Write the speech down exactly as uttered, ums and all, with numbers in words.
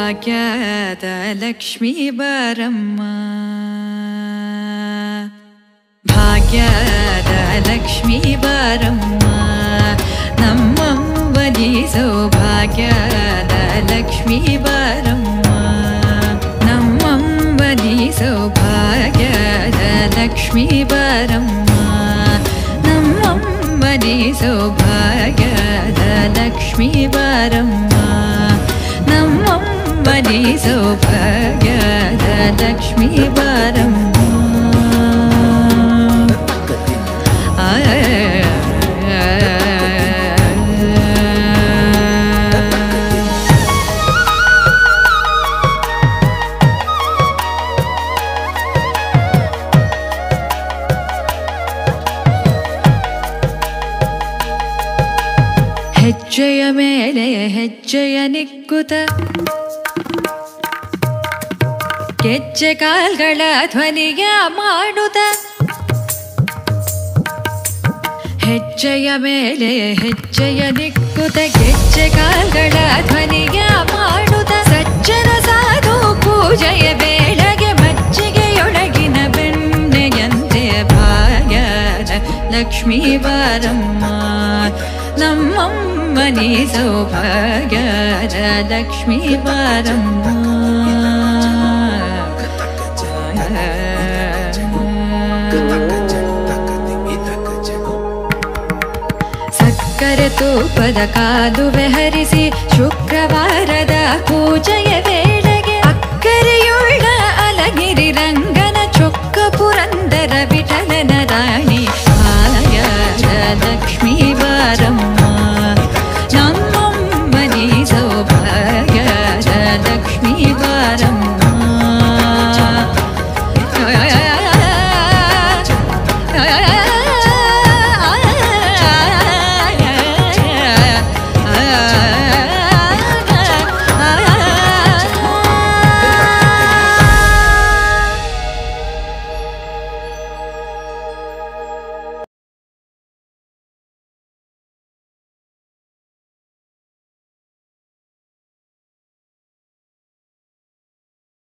ಭಾಗ್ಯದ ಲಕ್ಷ್ಮೀ ಬಾರಮ್ಮ, ಭಾಗ್ಯದ ಲಕ್ಷ್ಮೀ ಬಾರಮ್ಮ, ನಮ್ಮಂಬನಿ ಸೌಭಾಗ್ಯದ ಲಕ್ಷ್ಮೀ ಬಾರಮ್ಮ, ನಮ್ಮಂಬನಿ ಸೌಭಾಗ್ಯದ ಲಕ್ಷ್ಮೀ ಬಾರಮ್ಮ, ನಮ್ಮಂಬನಿ ಸೌಭಾಗ್ಯದ ಲಕ್ಷ್ಮೀ ಬಾರಮ್ಮ, ನಮ್ಮಂಬನಿ ಸೌಭಾಗ್ಯದ ಲಕ್ಷ್ಮೀ ಬಾರಮ್ಮ. ಹೆಜ್ಜೆಯ ಮೇಲೆ ಹೆಜ್ಜೆಯ ನಿಕ್ಕುತ ಗೆಜ್ಜೆ ಕಾಲ್ಗಳ ಧ್ವನಿಯ ಮಾಡುತ್ತ, ಹೆಜ್ಜೆಯ ಮೇಲೆ ಹೆಜ್ಜೆಯ ನಿಕ್ಕುತ ಗೆಜ್ಜೆ ಕಾಲ್ಗಳ ಧ್ವನಿಯ ಮಾಡುತ್ತ, ಸಜ್ಜನ ಸಾಧು ಪೂಜೆಯ ಬೇಳೆಗೆ ಮಜ್ಜಿಗೆಯೊಳಗಿನ ಬೆಣ್ಣೆಯಂತೆ ಭಾಗ್ಯದ ಲಕ್ಷ್ಮೀ ಬಾರಮ್ಮ, ನಮ್ಮಮ್ಮನಿ ಸೌಭಾಗ್ಯದ ಲಕ್ಷ್ಮೀ ಬಾರಮ್ಮ. ಸಕ್ಕರೆ ತೂಪದ ಕಾಲುವೆ ಹರಿಸಿ ಶುಕ್ರವಾರದ ಪೂಜೆಯ ವೇಳೆ